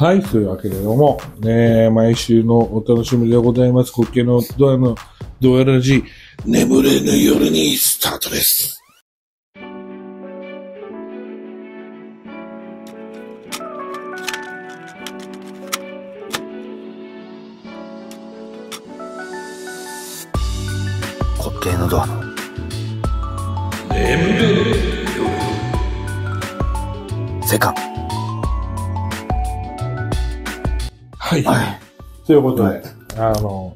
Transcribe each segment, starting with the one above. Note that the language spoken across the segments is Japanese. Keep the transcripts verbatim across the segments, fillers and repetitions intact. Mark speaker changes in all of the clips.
Speaker 1: はい、というわけでどうも、ね、毎週のお楽しみでございます。国慶のドアのドアラジ、眠れぬ夜にスタートです。
Speaker 2: 国慶のドアの
Speaker 1: 眠れぬ
Speaker 2: 夜セカン。
Speaker 1: はい。はい。ということで、あの、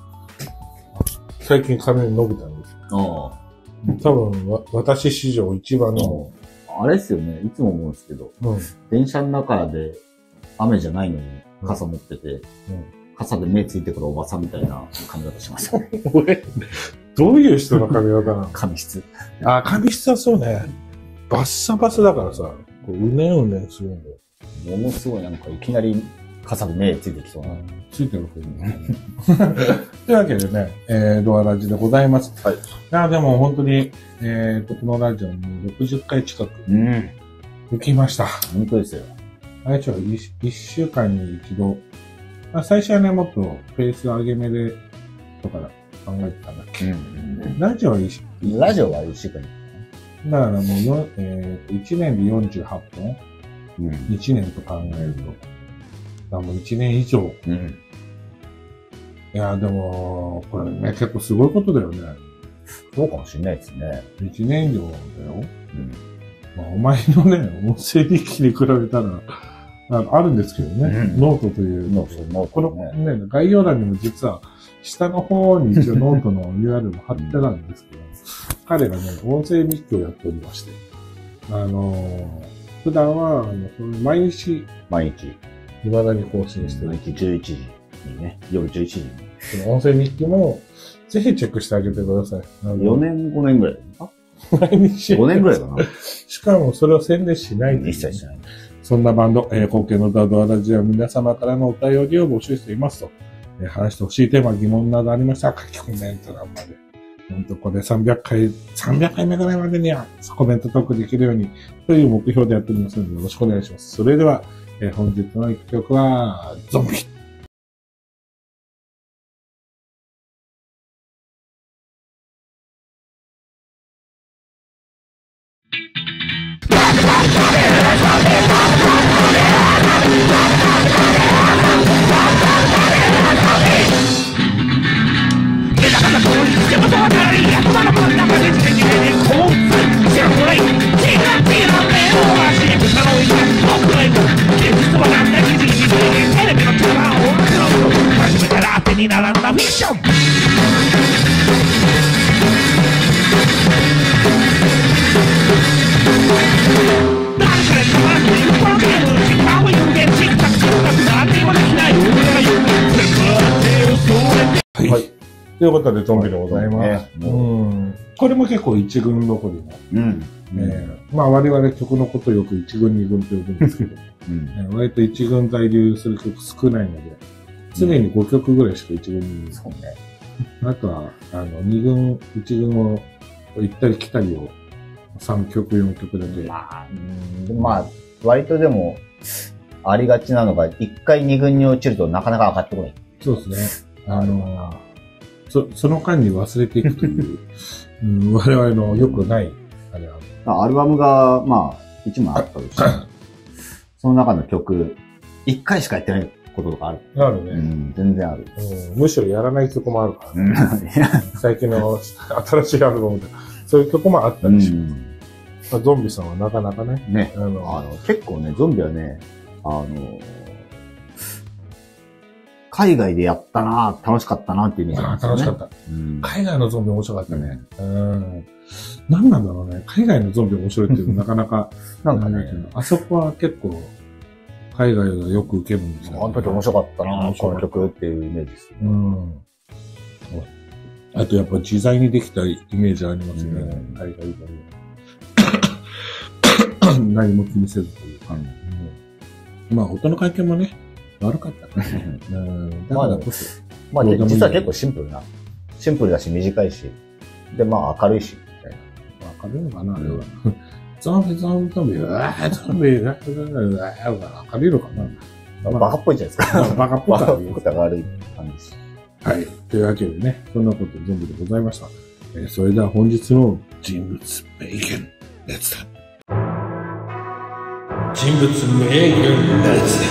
Speaker 1: 最近髪伸びたんです。
Speaker 2: ああ。
Speaker 1: 多分わ、私史上一番の。
Speaker 2: あれですよね、いつも思うんですけど、うん、電車の中で雨じゃないのに傘持ってて、うん、傘で目ついてくるおばさんみたいな髪型しますよね。
Speaker 1: 俺、どういう人の髪型なの？
Speaker 2: 髪質。
Speaker 1: あ、髪質はそうね。バッサバサだからさ、こう、うねうねするんだよ。
Speaker 2: ものすごいなんかいきなり傘で目ついてきそうな。
Speaker 1: ついてるわけね。というわけでね、えー、ドアラジでございます。はい。いや、でも本当に、えーと、このラジオもろくじゅっかい近く、うん。行きました。
Speaker 2: 本当ですよ。
Speaker 1: あれちょ、いっしゅうかんに一度、まあ、最初はね、もっとペース上げ目で、とか考えてたんだっけ。うん、ラジオはいっしゅうかん。
Speaker 2: ラジオはいっしゅうかん。
Speaker 1: だからもうよ、えー、いちねんでよんじゅうはっぽん、うん、いちねんと考えると、だもういちねん以上。うん、いや、でも、これね、結構すごいことだよね。
Speaker 2: そうかもしれないですね。
Speaker 1: いちねん以上だよ。うん。まあ、お前のね、音声日記に比べたら、あ, あるんですけどね、うん、ノートという。ノート、ノート、このね、概要欄にも実は、下の方に一応ノートの ユーアールエル も貼ってたんですけど、彼がね、音声日記をやっておりまして、あのー、普段は、あの、毎日、
Speaker 2: 毎日、
Speaker 1: 未だに更新してる。
Speaker 2: 毎日じゅういちじにね、夜じゅういちじに。
Speaker 1: その音声日記も、ぜひチェックしてあげてください。
Speaker 2: よねん、ごねんぐらいですか？
Speaker 1: 毎日。
Speaker 2: ごねんぐらいかな。
Speaker 1: しかもそれを宣伝しない。
Speaker 2: 一切しない。
Speaker 1: そんなバンド、えー、国慶のドアドアラジオは皆様からのお便りを募集していますと。えー、話してほしいテーマ、疑問などありましたら書き込メント欄まで。ほんとこれさんびゃっかい、さんびゃっかいめぐらいまでにはコメントトークできるようにという目標でやっておりますのでよろしくお願いします。それでは、えー、本日の一曲は、ゾンビ。はい。ということで、ゾンビでございます。うん。これも結構一軍残りの。うん。えー、まあ我々曲のことをよく一軍二軍と呼ぶんですけど、うん、えー、割と一軍在留する曲少ないので、常にごきょくぐらいしか一軍に、そうね。あとは、あの、二軍、一軍を行ったり来たりをさんきょく、よんきょくだけ。
Speaker 2: まあ、うん、まあ、割とでも、ありがちなのが、一回二軍に落ちるとなかなか上がってこない。
Speaker 1: そうですね。あの、そ、その間に忘れていくという、うん、我々の良くない、あれは。
Speaker 2: アルバムが、まあ、一枚あったとして、その中の曲、一回しかやってないこととかある。
Speaker 1: あるね。
Speaker 2: うん、全然ある、
Speaker 1: うん。むしろやらない曲もあるからね。最近の新しいアルバムで、そういう曲もあったりします。まあ、ゾンビさんはなかなかね。
Speaker 2: ね。あの、あの結構ね、ゾンビはね、あの、海外でやったなぁ、楽しかったなっていうイメージなんですよね。
Speaker 1: 楽しかった、うん。海外のゾンビ面白かったね。うん。何なんだろうね。海外のゾンビ面白いっていうのなかなか、なんかね、あそこは結構、海外がよく受けるんですよ、ね。
Speaker 2: あの時面白かったなぁ、この曲っていうイメージです、ね。うん。
Speaker 1: あとやっぱ自在にできたイメージありますね。うん、海外で。何も気にせずというか。うん、まあ、音の関係もね、悪かったね。うん。だからこそ。
Speaker 2: まあ、まあ、実は結構シンプルな。シンプルだし、短いし。で、まあ、明るいし。みたい
Speaker 1: な。明るいのかな、あれは。ゾンビ、ゾンビ、ゾンビ、うわー、ゾンビ、うわー、うわー、明るいのかな。
Speaker 2: バカっぽいじゃないですか。
Speaker 1: バカっぽい。バカっ
Speaker 2: ぽい悪い感じです。
Speaker 1: はい。というわけでね、そんなこと全部でございました。えー、それでは本日の人物名言、レッツだ。人物名言、レッツ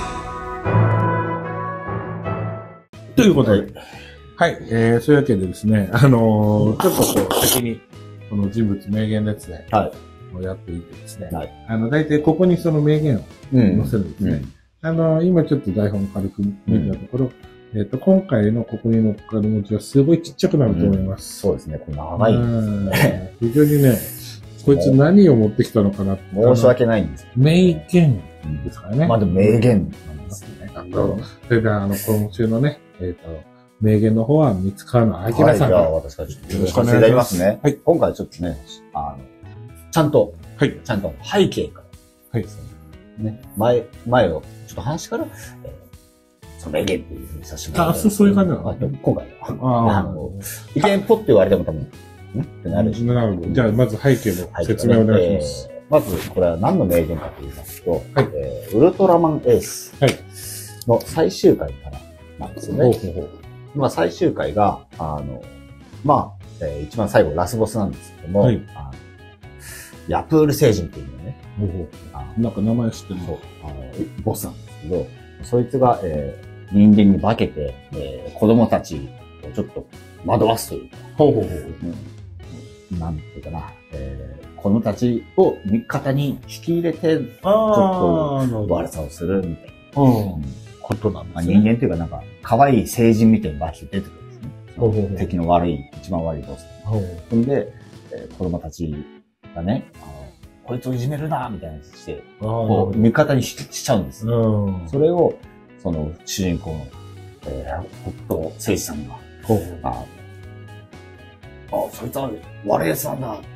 Speaker 1: だ。ということで、はい、はい、えー、そういうわけでですね、あのー、ちょっとこう、先に、この人物名言列伝をやっていてですね、はい、あの、大体ここにその名言を載せるんですね。うんうん、あのー、今ちょっと台本軽く見たところ、うん、えっと、今回のここに乗っかる文字はすごいちっちゃくなると思います。
Speaker 2: うん、そうですね、これ長いですね。
Speaker 1: 非常にね、こいつ何を持ってきたのかなって。
Speaker 2: 申し訳ないんです。
Speaker 1: 名言ですからね。
Speaker 2: まあでも名言なんですね。
Speaker 1: あの、それであの、今週のね、えっと、名言の方は、三川の明さんから。はい、じゃ
Speaker 2: あ私からちょっとよろしくお願いいたしますね。はい。今回ちょっとね、あの、ちゃんと、はい。ちゃんと背景から。はい。ね、前、前を、ちょっと話から、えー、その名言っていうふうにさせてもらいます。
Speaker 1: あ、そういう感じなの？
Speaker 2: 今回は。あの、意見ポッて言われても多分、んってなるでしょ。
Speaker 1: なるほど。じゃあ、まず背景の説明をお願いします。
Speaker 2: まず、これは何の名言かと言いますと、はい。えー、ウルトラマンエース。はい。の最終回からなんですよね。ほうほうほう。まあ最終回が、あの、まあ、えー、一番最後ラスボスなんですけども、はい、あのヤプール星人っていうのね、ほうほう
Speaker 1: あなんか名前知ってるの
Speaker 2: あのボスなんですけど、そいつが、えー、人間に化けて、えー、子供たちをちょっと惑わすというか、ほうほうほう、うん、なんていうかな、えー、子供たちを味方に引き入れて、ちょっと悪さをするみたいな。うん
Speaker 1: ことなんです
Speaker 2: ね。人間っていうかなんか、可愛い成人みたいな場所出てくるんですね。ほうほうほう敵の悪い、一番悪いボス。ほうほんで、えー、子供たちがね、あのこいつをいじめるなみたいなにして、こう、味方に し, しちゃうんです。それを、その、主人公の、えー、北斗誠司さんが、ほうほうああ、そいつは悪いやつなんだって、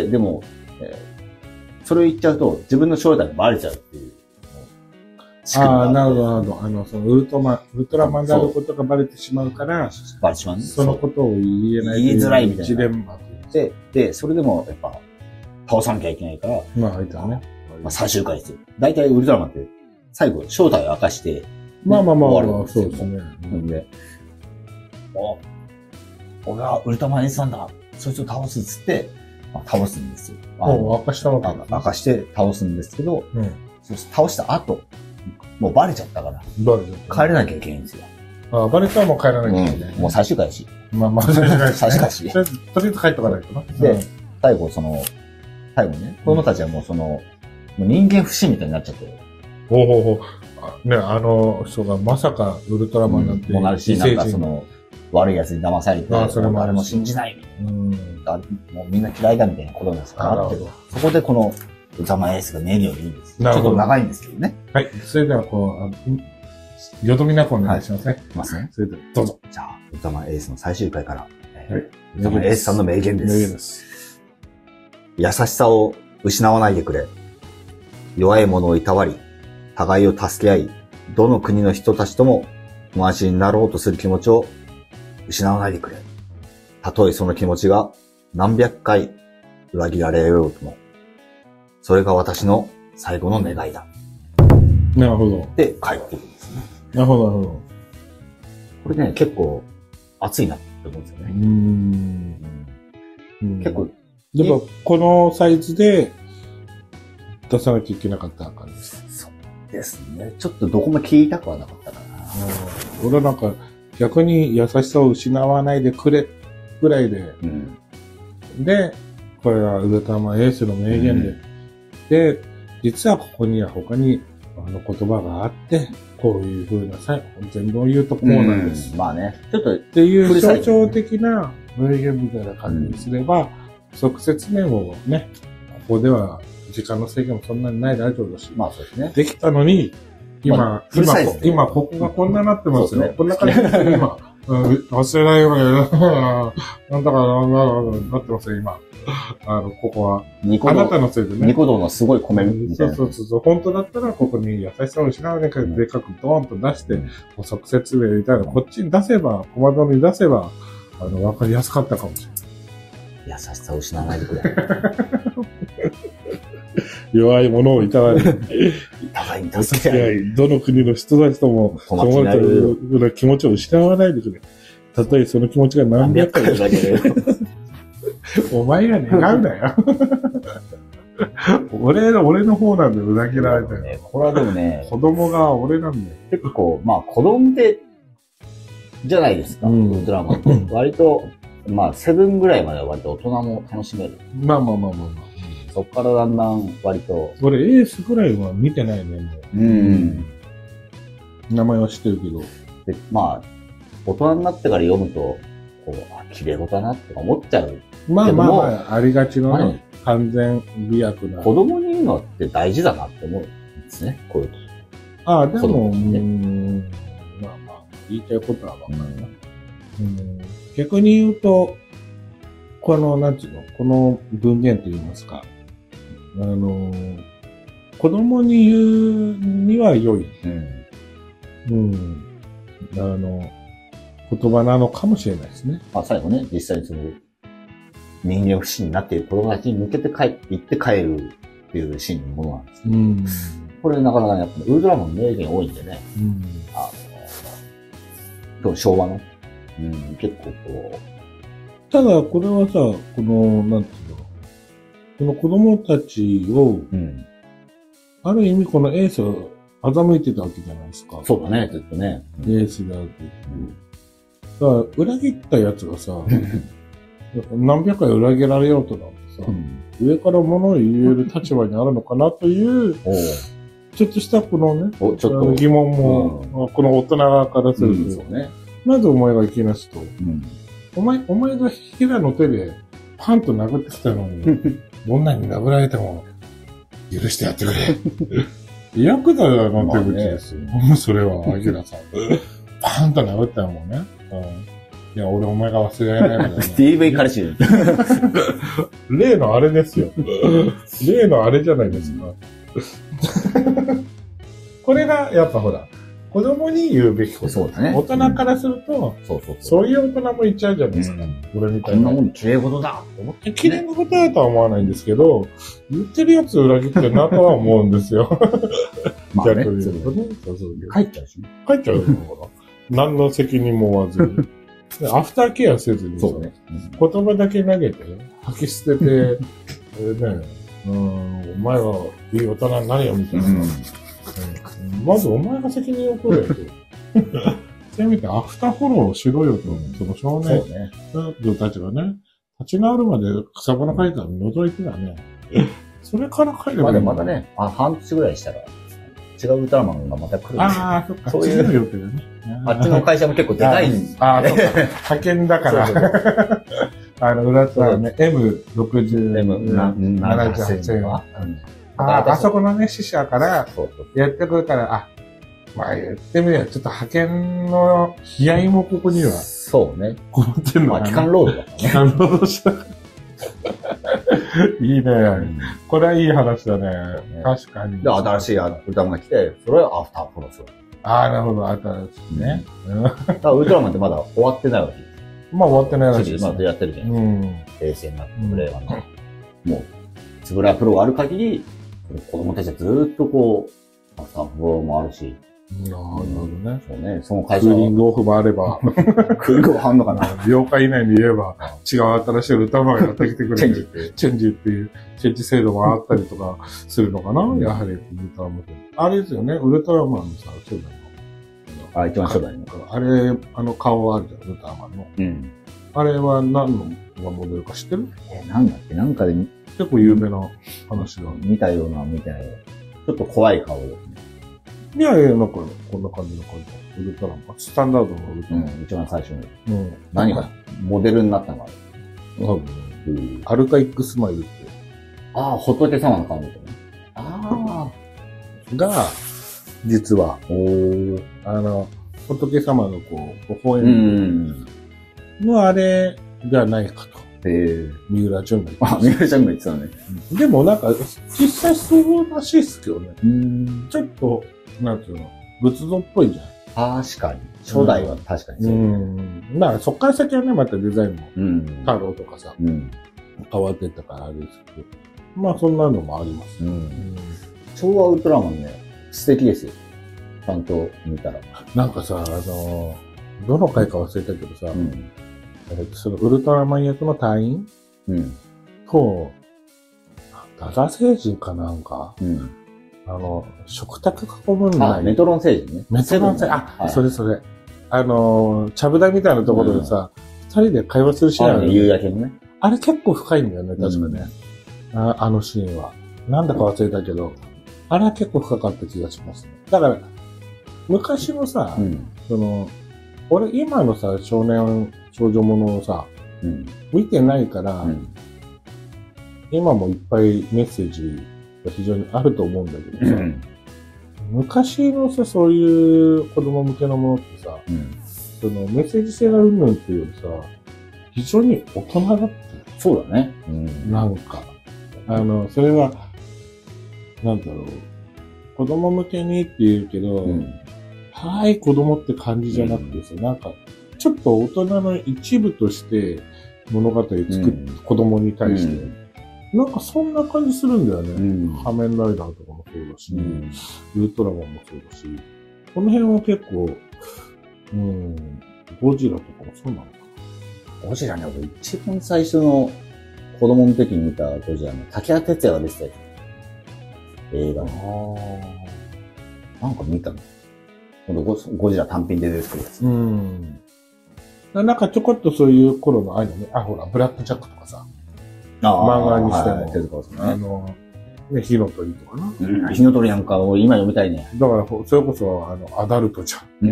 Speaker 2: でも、えー、それを言っちゃうと、自分の正体がバレちゃうっていう。
Speaker 1: ああ、なるほど、なるほど。あの、そのウルトマン、ウルトラマンであることがバレてしまうから、
Speaker 2: バレてしまう、ね、
Speaker 1: そのことを言えない。
Speaker 2: 言いづらいみたいな。ジレンマで、で、それでも、やっぱ、倒さなきゃいけないから。
Speaker 1: まあ、あいたね。
Speaker 2: まあ、最終回ですよ。大体ウルトラマンって、最後、正体を明かして、
Speaker 1: まあまあまあ、まあ、そうですね。
Speaker 2: なんで、お、俺はウルトラマン S なんだ。そいつを倒すっつって、まあ、倒すんですよ。
Speaker 1: もう明かしたわけ
Speaker 2: だ。明かして倒すんですけど、うん、そして倒した後、もうバレちゃったから。
Speaker 1: バレちゃった。
Speaker 2: 帰れなきゃいけないんですよ。
Speaker 1: ああ、バレたらもう帰らなきゃいけない、
Speaker 2: うん。もう最終回だし。
Speaker 1: まあまあ、最終回だし。
Speaker 2: 最終回だし。
Speaker 1: とりあえず帰っとかないとな。
Speaker 2: で、うん、最後その、最後ね、子供たちはもうその、もう人間不信みたいになっちゃってる。
Speaker 1: ほうほうほう。ね、あの人がまさかウルトラマンなんて、
Speaker 2: うん。もなるし、なんかその、悪い奴に騙されて、あそれも誰も信じないみたいな。うん。もうみんな嫌いだみたいなことなんですから。そこでこの、ウルトラマンエースが名言を言うんです。なるほど。ちょっと長いんですけどね。
Speaker 1: はい。それでは、こう、あの、よどみなくお願いしますね。
Speaker 2: はい、いますね。
Speaker 1: それでは、どうぞ。
Speaker 2: じゃあ、ウルトラマンエースの最終回から。はい。ウルトラマンエースさんの名言です。名言です。優しさを失わないでくれ。弱い者をいたわり、互いを助け合い、どの国の人たちとも友達になろうとする気持ちを失わないでくれ。たとえその気持ちが何百回裏切られようとも。それが私の最後の願いだ。
Speaker 1: なるほど。
Speaker 2: で、帰ってくるんですね。
Speaker 1: なるほど、なるほど。
Speaker 2: これね、結構熱いなって思うんですよね。うーん
Speaker 1: うん、結構。でも、このサイズで出さなきゃいけなかった感じですか？
Speaker 2: そうですね。ちょっとどこも聞いたくはなかったかな。
Speaker 1: 俺はなんか、逆に優しさを失わないでくれぐらいで、うん、で、これはウルトラマンエースの名言で、うんで、実はここには他にあの言葉があって、こういう風なさ、全部を言うとこうなんです。
Speaker 2: うん、まあね。ちょっと、
Speaker 1: っていう象徴的な名言みたいな感じにすれば、うん、即説明をね、ここでは時間の制限もそんなにないラジオだし、
Speaker 2: まあそうですね。
Speaker 1: できたのに、今、まあ、今、今、ここがこんななってますよ。ね、こんな感じで今、忘れないように、なんだかなってますよ、今。あの、ここは。あなたのせいでね。
Speaker 2: ニコ動のすごいコメント。
Speaker 1: そうそうそう。本当だったら、ここに優しさを失わないからでかくドーンと出して、補足説明みたいな、こっちに出せば、コマンドに出せば、あの、わかりやすかったかもしれない。
Speaker 2: 優しさを失わないでくれ。
Speaker 1: 弱い者をいたわり、
Speaker 2: 互いに助け合い、
Speaker 1: どの国の人たちとも、その人の気持ちを失わないでくれ。たとえその気持ちが何百回だけで。お前が願うなよ。俺の、俺の方なんで裏切られたよ、ね。
Speaker 2: これはでもね、
Speaker 1: 子供が俺なんだよ。
Speaker 2: 結構、まあ子供で、じゃないですか、うん、ウルトラマンって。割と、まあセブンぐらいまでは割と大人も楽しめる。
Speaker 1: まあまあまあまあまあ。
Speaker 2: そっからだんだん割と。
Speaker 1: 俺エースぐらいは見てないね、もう。うん。名前は知ってるけど。
Speaker 2: で、まあ、大人になってから読むと、こう、あ、綺麗事だなって思っちゃう。
Speaker 1: まあまあまあ、ありがちのね、完全美薬な。
Speaker 2: 子供に言うのって大事だなって思うんですね、こういうこと。
Speaker 1: ああ、でも、うん、まあまあ、言いたいことはわかるな。うん、逆に言うと、この、なんていうの、この文言と言いますか、あの、子供に言うには良い。うん。うん。あの、言葉なのかもしれないですね。
Speaker 2: まあ最後ね、実際にその、人間不信になっている子供たちに向けて帰って行って帰るっていうシーンのものなんですけど、うん、これなかなかやっぱウルトラマン名言多いんでね、うん、あの、昭和の、うん、結構こう。
Speaker 1: ただこれはさ、この、なんていうの、この子供たちを、うん、ある意味このエースを欺いてたわけじゃないですか。
Speaker 2: そうだね、ずっとね。
Speaker 1: エースであるっていう。だから裏切ったやつがさ、何百回裏切られようとなんてさ、うん、上から物を言える立場にあるのかなという、ちょっとしたこのね、ちょっと疑問も、うん、この大人側からすると、うんそうね、まずお前がいきなすと、うん、お前、お前が平の手でパンと殴ってきたのに、どんなに殴られても許してやってくれ。ヤクザの手口ですよ。まあね、それは、アキラさん。パンと殴ったのもね。うんいや、俺お前が忘れられないからね。
Speaker 2: ディーブイ 彼氏。
Speaker 1: 例のあれですよ。例のあれじゃないですか。これが、やっぱほら、子供に言うべきこと。
Speaker 2: そうだね。
Speaker 1: 大人からすると、うん、そうそうそう。そういう大人も言っちゃうじゃないですか。うん、俺みたいな。
Speaker 2: こんなもん綺麗事だと思って、
Speaker 1: 綺麗なことだとは思わないんですけど、言ってるやつ裏切ってるなとは思うんですよ。
Speaker 2: まあね。逆に言うとね。そうそう。帰っちゃうしね。
Speaker 1: 帰っちゃうよ、何の責任も負わずに。アフターケアせずに、そうね、言葉だけ投げて、吐き捨てて、えーね、うん、お前はいい大人になれよみたいな、うんうん。まずお前が責任を取れよと。せめてアフターフォローをしろよと、うん、その少年女たちがね、立ち直るまで草花会館覗いてたね。それから帰ればいい。
Speaker 2: まだね、あ、半年ぐらいしたら、違うウルトラマンがまた来るんですよ。
Speaker 1: ああ、そっか。そういうの予定だね。
Speaker 2: あっちの会社も結構でかいんです。
Speaker 1: ああ、そうか。派遣だから。あの、裏とね、エムろくじゅう、エムななじゅうはちえんは。ああそこのね、支社からやってくるから、あ、まあ言ってみれば、ちょっと派遣の悲哀もここには。
Speaker 2: そうね。
Speaker 1: こもってんのかな。
Speaker 2: まあ、期間労働だからね。
Speaker 1: 期間労働した。いいね、うん。これはいい話だね。ね確かに。
Speaker 2: で、新しいウルトラマンが来て、それはアフターフォローする。
Speaker 1: ああ、なるほど、新しいね。
Speaker 2: だからウルトラマンってまだ終わってないわけです。
Speaker 1: まあ終わってないらしいです。
Speaker 2: まだやってるじゃないですか。うん。冷静になってくれはね。もう、つぶらプロがある限り、子供たちはずーっとこう、アフターフォローもあるし。
Speaker 1: なるほどね。
Speaker 2: そうね。その会社
Speaker 1: クーリングオフもあれば。
Speaker 2: クーリングオフあんのかな
Speaker 1: ようかい以内に言えば、違う新しいウルトラマンがやってきてくれる。チェンジっていう。チェンジっていう、チェンジ制度もあったりとかするのかな、うん、やはりウルトラマン。あれですよね、ウルトラマンのさ、初代の。
Speaker 2: あ、一番初代の。
Speaker 1: あれ、あの顔あるじゃん、ウルトラマンの。うん。あれは何のがモデルか知ってる？
Speaker 2: え、なんだっけなんかで
Speaker 1: 結構有名な話だ。
Speaker 2: 見たような、見てないよ。ちょっと怖い顔ですね。
Speaker 1: いやいや、なんか、こんな感じの感じ。ウルトラマン。スタンダードのウルトラマン。
Speaker 2: うん、一番最初に。うん。何がモデルになったのか
Speaker 1: ある。うん。アルカイックスマイルって。
Speaker 2: ああ、仏様の顔みたいな。あ
Speaker 1: あ。が、実は、おあの、仏様のこう、微笑みのあれじゃないかと。へえ。三浦淳が言って
Speaker 2: た。あ、三浦淳が言ってたね。
Speaker 1: でもなんか、実際そうらしいっすけどね。うん。ちょっと、なんていうの、仏像っぽいじ
Speaker 2: ゃん。確かに。初代は確かにそう。うん。
Speaker 1: だからそっから先はね、またデザインも、うん。太郎とかさ、うん。変わってったからあれですけど。 まあそんなのもあります。うん。
Speaker 2: 昭和ウルトラマンね、素敵ですよ。ちゃんと見たら。
Speaker 1: なんかさ、あの、どの回か忘れたけどさ、うん、そのウルトラマン役の隊員、うん、と、ダダ星人かなんか、うん、あの、食卓囲むんだ。
Speaker 2: あ、メトロン星人ね。
Speaker 1: メトロン星人。あ、はい、それそれ。あの、ちゃぶ台みたいなところでさ、二、うん、人で会話するシーンある、
Speaker 2: ね。夕焼けのね。
Speaker 1: あれ結構深いんだよね、確かね。うん、あ, あのシーンは。なんだか忘れたけど、あれは結構深かった気がしますね。だから、昔のさ、うん、その、俺今のさ、少年、少女ものをさ、うん、見てないから、うん、今もいっぱいメッセージが非常にあると思うんだけどさ、うん、昔のさ、そういう子供向けのものってさ、うん、そのメッセージ性がうんぬんっていうよりさ、非常に大人だった。
Speaker 2: そうだね。
Speaker 1: うん、なんか、あの、それは、なんだろう、子供向けにって言うけど、うん、はい、子供って感じじゃなくてさ、うん、なんか、ちょっと大人の一部として物語を作って、うん、子供に対して、うん、なんかそんな感じするんだよね。うん、仮面ライダーとかもそうだし、うん、ウルトラマンもそうだし、この辺は結構、うん、ゴジラとかもそうなのか
Speaker 2: な。ゴジラね、俺一番最初の子供の時に見たゴジラの竹谷哲也が出てたよ。映画の。なんか見たの。ゴ, ゴジラ単品で出てくるやつ。うん。
Speaker 1: なんかちょこっとそういう頃のああいうのね、あ、ほら、ブラックジャックとかさ、漫画にしても、はい、手塚さんね、あの、ね、火の鳥とかな。
Speaker 2: うん、火の鳥なんかを今読みたいね。
Speaker 1: だから、それこそ、あの、アダルトじゃん。うん、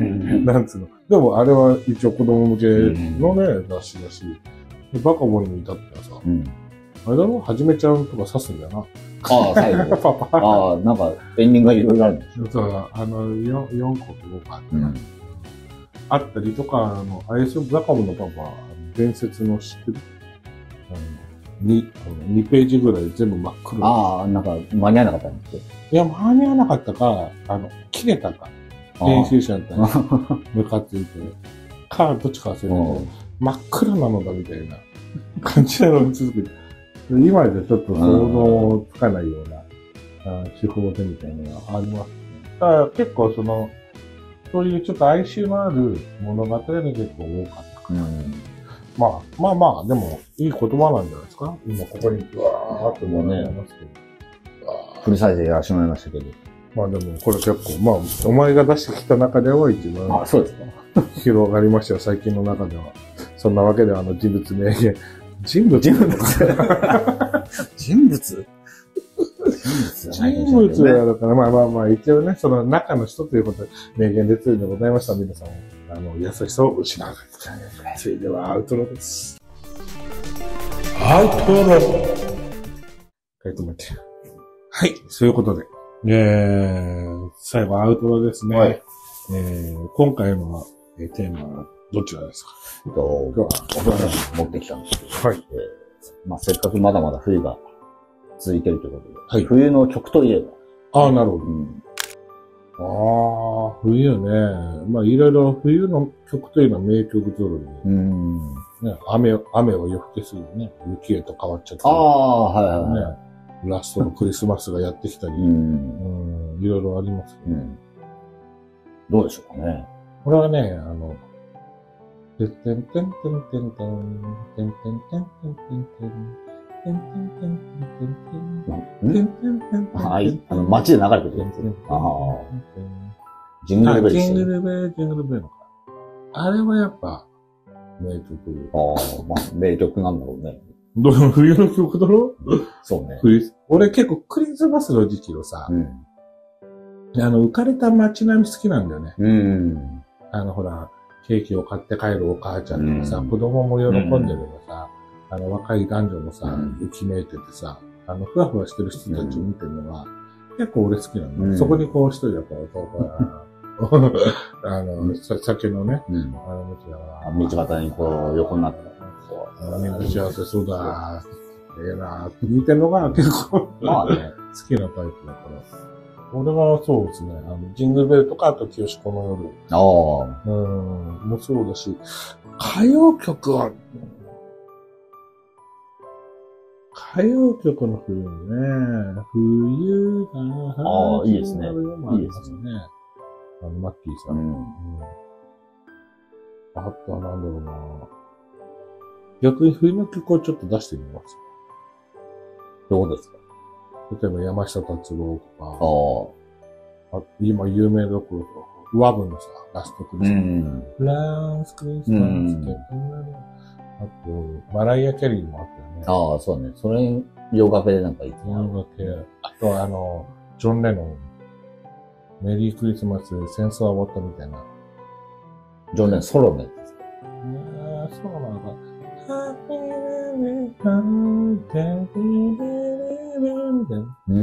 Speaker 1: なんつうの。でも、あれは一応子供向けのね、うん、雑誌だし、バカボンに至ってはさ、うん、あれだろはじめちゃんとか刺すんだよな。
Speaker 2: ああ、最後。パパああ、なんか、エンディングがいろいろあるんですよ。
Speaker 1: そう、あの、よん、よんことごこあったな、うん。あったりとか、あの、あれですよ、バカボンのパパ、伝説の知ってるあの、に、にページぐらい全部真っ黒。
Speaker 2: ああ、なんか、間に合わなかったんです
Speaker 1: いや、間に合わなかったか、あの、切れたか。編集者みたいな。向かっていて。か、どっちか忘れて、真っ暗なのだみたいな感じなのに続けて。今でちょっと想像つかないような、あ手法でみたいなのがありますね。だから結構その、そういうちょっと哀愁のある物語が結構多かったかな。うん、まあ、まあまあ、でも、いい言葉なんじゃないですか今ここに、うわーってもね、ますけ
Speaker 2: ど。フルサイズでやらせてもらいましたけど。
Speaker 1: まあでも、これ結構、まあ、お前が出してきた中では一番、
Speaker 2: あ、そうですか。
Speaker 1: 広がりましたよ、最近の中では。そんなわけで、あの、人物名言。人物
Speaker 2: 人物人物
Speaker 1: 人物やるから、まあまあまあ、一応ね、その中の人ということで、名言列でございました。皆さん、あの、優しさを失わない。それでは、アウトロです。アウトロ書いてもらって。はい、そういうことで。えー、最後、アウトロですね。はい、えー、今回のテーマはどちらですか？
Speaker 2: 今日はお話持ってきたんですけど、はい。えー、まあ、せっかくまだまだ冬が続いてるということで、はい。冬の曲といえば。
Speaker 1: ああ、なるほど。うん、ああ、冬ね。まあ、いろいろ冬の曲というのは名曲ぞろいで。うん。ね、雨、雨を夜更けすぎね、雪へと変わっちゃったり。
Speaker 2: ああ、はいはいはい。ね、
Speaker 1: ラストのクリスマスがやってきたり、うん、うん、いろいろありますけど、ね、
Speaker 2: うん。どうでしょうかね。
Speaker 1: これはね、あの、てんてんてんてんてんてん、てんてんてんてんてんてんてん、てんてんてんてんてんてん、てんてんてんてん。
Speaker 2: はい、あの、街で流れてるやつ。ああ。ジングルベル。
Speaker 1: ジングルベル、ジングルベルか。あれはやっぱ、名曲。
Speaker 2: ああ、まあ、名曲なんだろうね。
Speaker 1: どう冬の曲だろ？
Speaker 2: そうね。
Speaker 1: 俺結構クリスマスの時期のさ、うん、あの、浮かれた街並み好きなんだよね。うん。あの、ほら、ケーキを買って帰るお母ちゃんとかさ、うん、子供も喜んでればさ、うん、あの、若い男女もさ、浮きめいててさ、あの、ふわふわしてる人たちを見てるのは、うん、結構俺好きなの、うん。そこにこう一人でこう、あの、酒のね、うん、あの、
Speaker 2: 道端にこう、横になって、
Speaker 1: みんな幸せそうだ、ええなって見てるのが結構、まあね、好きなタイプだから。俺はそうですね、あの、ジングルベルとか、あと清志子の夜。ああ。うん、もそうだし、歌謡曲は、 歌謡曲の冬ね。冬が
Speaker 2: ああ、いいですね。
Speaker 1: いいですね。あの、マッキーさん。うん。うん、あとはなんだろうな。逆に冬の曲をちょっと出してみます。
Speaker 2: どうですか？
Speaker 1: 例えば山下達郎とか。ああ。今有名どころと、ワブのさ、ラストクリスマス。うん、ラストクリスマスって、あと、マライア・キャリーもあったよね。
Speaker 2: ああ、そうね。それ、洋楽でなんかいい。
Speaker 1: 洋楽系。あと、あの、ジョン・レノン。メリークリスマス、戦争は終わったみたいな。
Speaker 2: ジョン・レノン、ソロのやつですか？
Speaker 1: ああ、そうなのか。うん。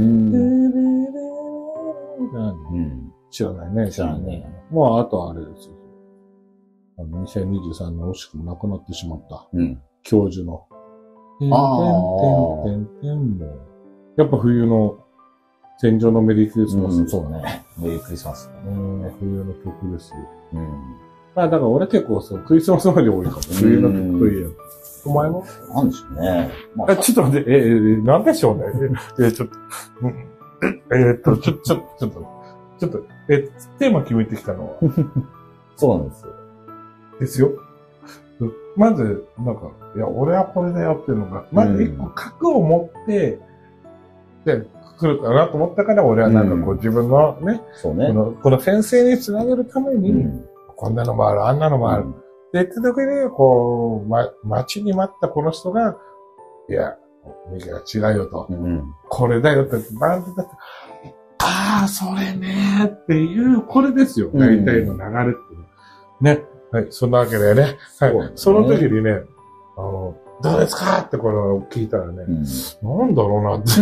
Speaker 1: うん。知らないね。
Speaker 2: 知らないね。
Speaker 1: まあ、あとはあれですよ。あの、にせんにじゅうさんねん惜しくも亡くなってしまった。うん。教授の。ああ。てんてんてんてんも。やっぱ冬の、戦場のメリークリスマス。
Speaker 2: うん、そうね。メリークリスマス。
Speaker 1: うん、冬の曲ですよ。うん。まあ、だから俺結構そう、クリスマスまで多いかも。冬の曲といえば。お前も
Speaker 2: なんでしょうね。
Speaker 1: まあ、ちょっと待って、えー、なんでしょうね。えー、ちょっと、えー、っと、ちょ、ちょ、ちょっと、ちょっと、え、テーマ決めてきたのは。
Speaker 2: そうなんですよ。
Speaker 1: ですよ。まず、なんか、いや、俺はこれだよっていうのが、まず一個核を持って、で、来るかなと思ったから、俺はなんかこう、自分のね、
Speaker 2: そうね。
Speaker 1: この、この先生につなげるために、こんなのもある、あんなのもある。で、言った時に、こう、ま、待ちに待ったこの人が、いや、ミケが違うよと。うん、これだよって、バーンってだって、ああ、それねーっていう、これですよ。大体の流れっていう。ね。はい。そんなわけでね。はい。その時にね、あの、どうですかってこれを聞いたらね、うん、なんだろうなって、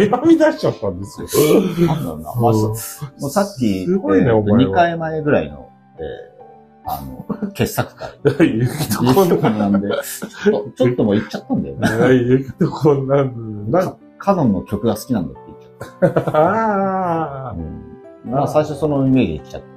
Speaker 1: ね、悩み出しちゃったんですよ。
Speaker 2: なんだろうな。まあ、もうさっき、すごいね、お前にかいまえぐらいの、えーあの、傑作会。
Speaker 1: ゆきとこん
Speaker 2: なんで、ちょっともう言っちゃったんだよね。
Speaker 1: ゆきとこんなん
Speaker 2: で。カノンの曲が好きなんだって言っちゃった。ああ、うん。まあ最初そのイメージ言っちゃった。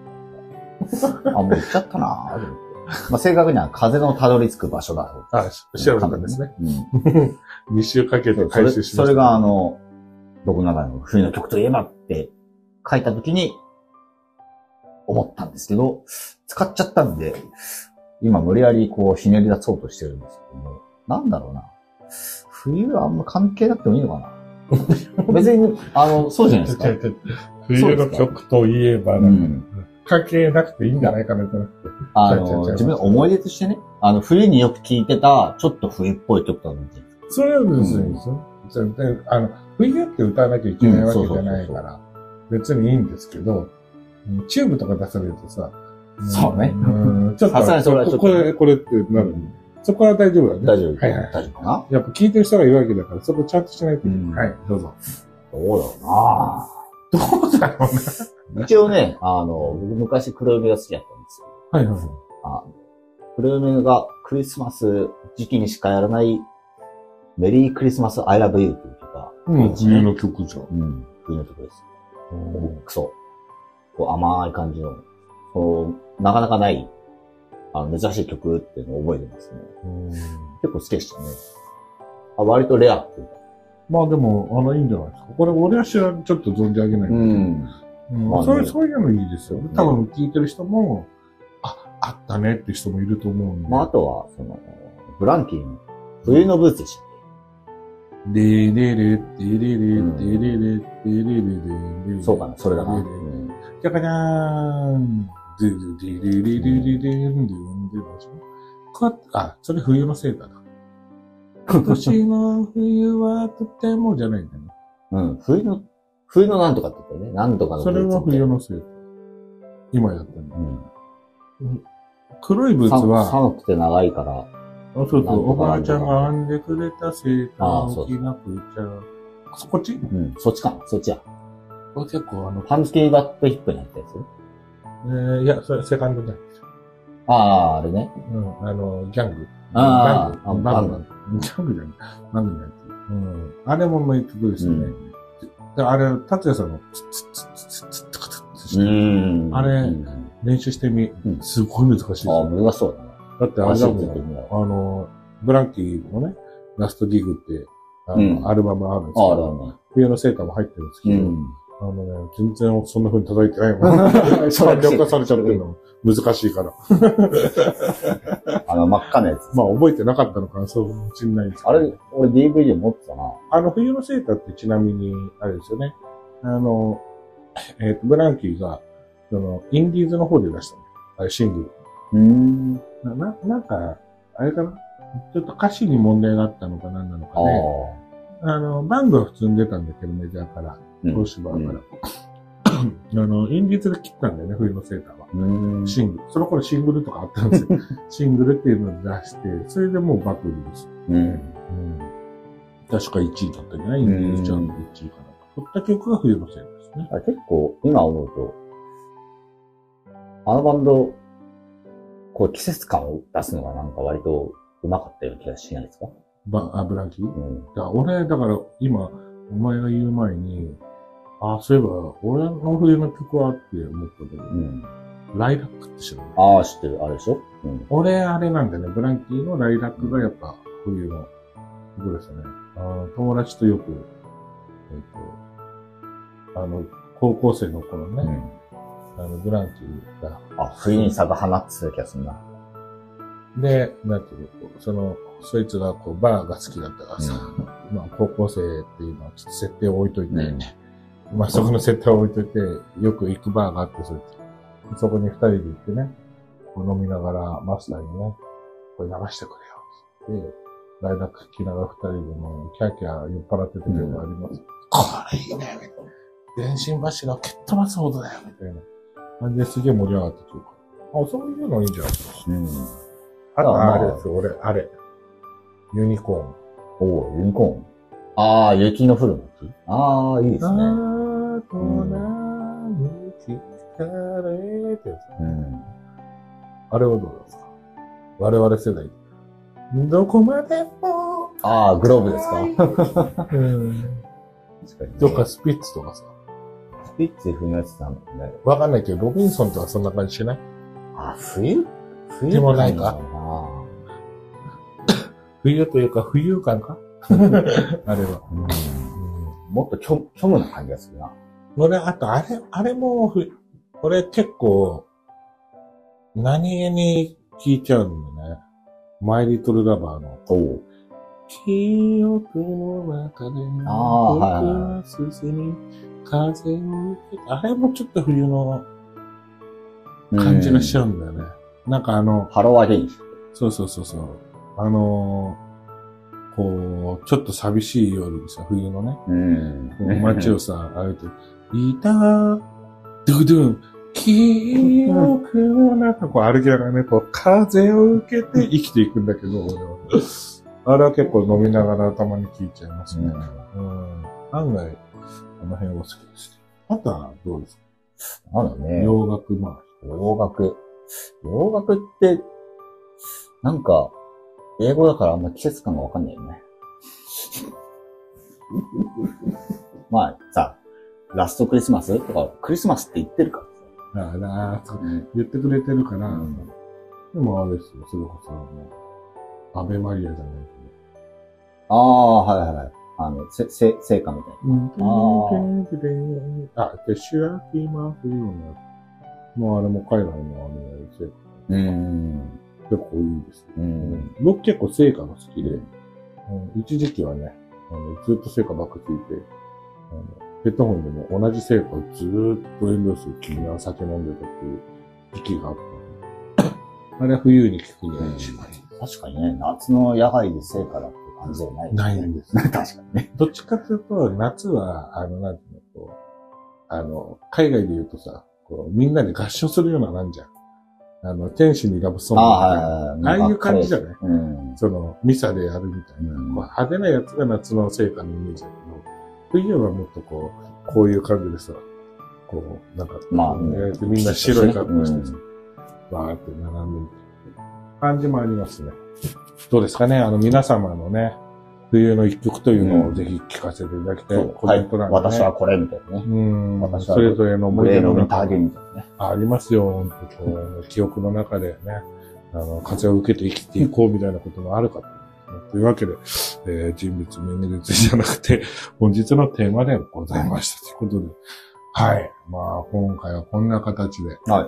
Speaker 2: あ、もう言っちゃったなぁ。まあ正確には風のたどり着く場所だと。
Speaker 1: あ、知らなかったんですね。うん。に週かけて回収しました。
Speaker 2: それがあの、僕の中の冬の曲といえばって書いたときに、思ったんですけど、使っちゃったんで、今無理やりこうひねり出そうとしてるんですけども、なんだろうな。冬はあんま関係なくてもいいのかな。別に、あの、そうじゃないですか。
Speaker 1: 冬の曲といえば、うん、関係なくていいんじゃないかなと思って。
Speaker 2: あの、自分の思い出としてね、あの、冬によく聴いてた、ちょっと冬っぽい曲だと思ってる。
Speaker 1: それは別にですよ。あの、冬って歌わなきゃいけないわけじゃないから、別にいいんですけど、チューブとか出されるとさ。
Speaker 2: そうね。
Speaker 1: うん。ちょっと。さすがにそれはちょっと。これ、これってなる。そこは大丈夫だね。
Speaker 2: 大丈夫。
Speaker 1: はいはい。
Speaker 2: 大丈夫かな？
Speaker 1: やっぱ聞いてる人がいるわけだから、そこちゃんとしないと。はい、どうぞ。
Speaker 2: どうだろうな
Speaker 1: どうだろ
Speaker 2: うな一応ね、あの、僕昔黒梅が好きだったんですよ。
Speaker 1: はいはい。
Speaker 2: あ黒梅がクリスマス時期にしかやらないメリークリスマス I love you っていう曲が。
Speaker 1: うん、冬の曲じゃん。
Speaker 2: うん、冬の曲です。クソ。こう甘い感じの、そう、なかなかない、あの、珍しい曲っていうのを覚えてますね。うん結構好きでしたね。あ、割とレアっていうか。
Speaker 1: まあでも、あの、いいんじゃないですか。これ、俺は知らん、ちょっと存じ上げないんで。うん。まあ、そういう、そういうのいいですよ。多分聞いてる人も、あ、あったねって人もいると思うんで。
Speaker 2: まあ、あとは、その、ブランキーの冬のブーツでした。
Speaker 1: でーれれ、でーれれ、でーれれ、でーれれ、で
Speaker 2: そうかな、それだな。
Speaker 1: じゃかじゃーん。でーでーでーでーでーでーでーでーでーあ、それ冬のセーターだ。今年の冬はとてもじゃないんだね。
Speaker 2: うん。冬の、冬のなんとかって言ったよね。なんとかの。
Speaker 1: それは冬のセーター。今やったんだ。うん。黒いブーツは。
Speaker 2: 寒くて長いから。
Speaker 1: そうそう、おばあちゃんが編んでくれたセーターを着なくちゃ。そこっち？
Speaker 2: うん、そっちか。そっちや。
Speaker 1: これ結構あの、
Speaker 2: パンキーバットヒップになったやつ？
Speaker 1: えー、いや、それセカンドじゃないですよ。
Speaker 2: ああ、あれね。
Speaker 1: うん、あの、ギャング。
Speaker 2: ああ、
Speaker 1: バング。ギャングじゃない。バングじゃない。うん。あれも名曲ですよね。うん、あれ、達也さんの、ツツツツツツツツツあれ、練習してみ、すごい難しいですよ。
Speaker 2: ああ、難しそうだね。
Speaker 1: だってあれだもん、あの、ブランキーのね、ラストギグって、 あの、うん、アルバムあるんですけど、ね、冬のセーターも入ってるんですけど、うん、あのね、全然そんな風に叩いてないもん。簡略化されちゃってるの難しいから。
Speaker 2: あの、真っ赤なやつ。
Speaker 1: まあ、覚えてなかったのかな、そうかもしれないんですけど。
Speaker 2: あれ、俺 ディーブイディー 持ってたな。
Speaker 1: あの、冬のセーターってちなみに、あれですよね。あの、えっ、ー、と、ブランキーが、その、インディーズの方で出したの。あれ、シングル。
Speaker 2: うーん。
Speaker 1: な、な、なんか、あれかなちょっと歌詞に問題があったのか何なのかね。あの、バンドは普通に出たんだけど、メジャーから、東芝から。うん、あの、インディーズで切ったんだよね、冬のセーターは。
Speaker 2: うん
Speaker 1: シングル。その頃シングルとかあったんですよ。シングルっていうのを出して、それでもうバクリです。
Speaker 2: うんうん、
Speaker 1: 確かいちいだったんじゃないインディーズチャートいちいかな。撮った曲が冬のセーターですね。
Speaker 2: あ結構、今思うと、あのバンド、こう季節感を出すのがなんか割とうまかったような気がしないですか？
Speaker 1: ば、あ、ブランキー、うん、
Speaker 2: だ
Speaker 1: 俺、だから今、お前が言う前に、あ、そういえば、俺の冬の曲はって思ったけど、うん、ライラックって知らない？
Speaker 2: ああ、知ってる。あれでしょ、うん、
Speaker 1: 俺、あれなんだよね。ブランキーのライラックがやっぱ冬の曲ですよね。あ友達とよく、えっと、あの、高校生の頃ね、うん、あの、ブランキーが。
Speaker 2: あ、冬に差が放ってた気がするな。
Speaker 1: で、なんていうの、その、そいつがこう、バーが好きだったからさ、うん、まあ、高校生っていうのはちょっと設定を置いといて、うんまあそこの設定を置いといて、よく行くバーがあって、そいつ。そこに二人で行ってね、こう飲みながらマスターにね、これ流してくれよって言って、ライダー聴きながら二人でもうキャーキャー酔っ払ってた曲があります。うん、これいいね、みたいな。電信柱を蹴っ飛ばすほどだよ、みたいな感じですげえ盛り上がってくるから。あ、そういうのいいんじゃないですか。うん。あと、あれですよ、俺、あれ。ユニコ
Speaker 2: ーン。おう、ユニコーン。ああ、雪の降るの木。ああ、いいですね。
Speaker 1: うん、あれはどうですか？我々世代。どこまでも。
Speaker 2: ああ、グローブですか？うん。確かに、ね。
Speaker 1: どっかスピッツとかさ。
Speaker 2: スピッツで冬のやつなんだね。
Speaker 1: わかんないけど、ロビンソンとかそんな感じしない？
Speaker 2: あ、冬冬
Speaker 1: でもないか冬というか、浮遊感かあれは。
Speaker 2: うん、もっと虚虚無な感じがするな。
Speaker 1: 俺、あと、あれ、あれも、俺結構、何気に聞いちゃうんだよね。マイリトルラバーの。
Speaker 2: おう。
Speaker 1: 記憶の中で、僕は進み、風を受けて、あれもちょっと冬の感じがしちゃうんだよね。なんかあの、
Speaker 2: ハローアゲイン。
Speaker 1: そうそうそうそう。あのー、こう、ちょっと寂しい夜にさ、冬のね、
Speaker 2: うん、
Speaker 1: こう街をさ、歩いて、いた、ドゥドゥン、記憶の中、こう歩きながらね、こう、風を受けて生きていくんだけど、俺は。あれは結構飲みながらたまに聞いちゃいますね。うん。案外、この辺は好きです。あとはどうですか？
Speaker 2: なんだね。
Speaker 1: 洋楽、まあ。
Speaker 2: 洋楽。洋楽って、なんか、英語だからあんま季節感がわかんないよね。まあさ、ラストクリスマスとか、クリスマスって言ってるから
Speaker 1: さ。あら、言ってくれてるから、うん、でもあれですよ、それこそ、アベマリアじゃないけど。
Speaker 2: ああ、はいはい。あの、せ、せ、聖歌みたいな。
Speaker 1: ああ。あ、で、シュアキーマーフィーのやつ。もうあれも海外のあれ、聖歌。
Speaker 2: うん。
Speaker 1: 結構いいですね。
Speaker 2: うん、
Speaker 1: 僕結構聖歌が好きで、うん、一時期はね、あのずっと聖歌ばっか聴いて、あのヘッドホンでも同じ聖歌をずーっとエンドレス聴きながら酒飲んでたっていう時期があったので、あれは冬に聴くには一番いい。
Speaker 2: 確かにね、夏の野外で聖歌だって感じじゃない、
Speaker 1: ね。ないんですね。
Speaker 2: 確かにね。
Speaker 1: どっちかというと、夏は、あの、なんていうの、こう、あの、海外で言うとさ、こうみんなで合唱するようななんじゃん。あの、天使にラブソングみたいな。あ, ああいう感じじゃない、うん、その、ミサでやるみたいな。うん、派手なやつが夏の聖歌のイメージだけど、冬はもっとこう、こういう感じでさ、こう、なんか、
Speaker 2: まあ、
Speaker 1: ね、みんな白い格好してさ、わ、うん、ーって並んでる感じもありますね。どうですかね、あの、皆様のね、冬の一曲というのをぜひ聞かせていただきたい、うん、コメント欄で、ね、
Speaker 2: はい。私はこれみたいなね。
Speaker 1: うん。私はそれぞれの
Speaker 2: 思い出の歌みたいなね。
Speaker 1: ありますよ、本当こう記憶の中でね、あの、風を受けて生きていこうみたいなこともあるかと。 というわけで、えー、人物名列じゃなくて、本日のテーマでございました。ということで。はい。まあ、今回はこんな形で。はい。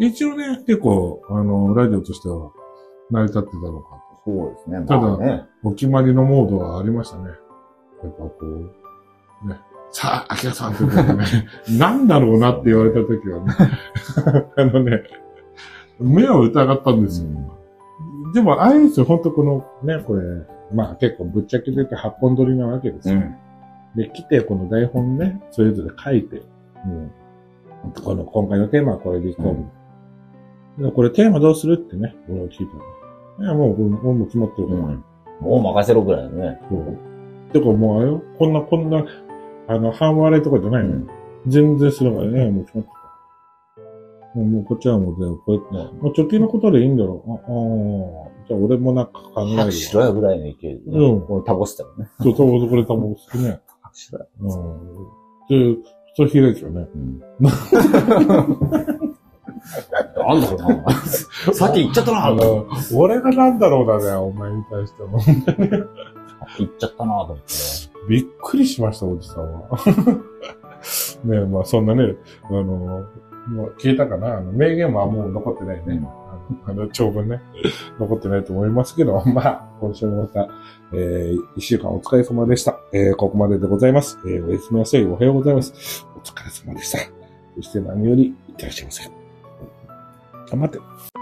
Speaker 1: 一応ね、結構、あの、ラジオとしては成り立ってたのか
Speaker 2: と。そうですね。
Speaker 1: ただ、ね、お決まりのモードはありましたね。やっぱこう、ね。さあ、アキラさんってことね、なんだろうなって言われたときはね、あのね、目を疑ったんですよ。うん、でも、あれですよ、ほんとこの、ね、これ、まあ結構ぶっちゃけ出てはっぽん撮りなわけですよ。うん、で、来て、この台本ね、それぞれ書いて、うん、この、今回のテーマはこれでいこう。うん、これテーマどうするってね、俺を聞いたら。いや、もう、もうもう決まってるから、うん。
Speaker 2: もう任せろぐらいだね。
Speaker 1: そう。てかもうあれよ、こんな、こんな、あの、半割れとかじゃないの、うん、全然するからね、もう決まってた。もうこっちはもう全部、こうやって、もう直近のことでいいんだろう。ああ、じゃあ俺もなんか考える。
Speaker 2: 白やぐらいの勢いで、ね。うん。これタボしてたよね。
Speaker 1: そう、タボこれタボしてね。白や。うん。で、それ開いてよね。うん。
Speaker 2: なんだろうな。さっき言っちゃったな。あの、
Speaker 1: 俺がなんだろうだね、お前に対しても。
Speaker 2: 言っちゃったなと思って。
Speaker 1: びっくりしました、おじさんは。ねえ、まあそんなね、あの、もう消えたかな、あの、名言はもう残ってないね。うん、あの、長文ね、残ってないと思いますけど、まあ、今週もまた、えー、一週間お疲れ様でした。えー、ここまででございます。えー、おやすみなさい。おはようございます。お疲れ様でした。そして何より、いってらっしゃいませ。頑張って。